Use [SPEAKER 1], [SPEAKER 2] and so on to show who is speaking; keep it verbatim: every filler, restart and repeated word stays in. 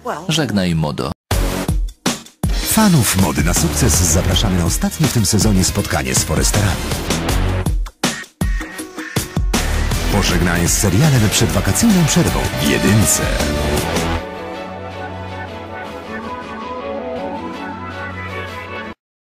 [SPEAKER 1] Żegnaj, modo.
[SPEAKER 2] Fanów mody na sukces zapraszamy na ostatnie w tym sezonie spotkanie z Foresterami. Pożegnanie z serialem przed wakacyjną przerwą w jedynce.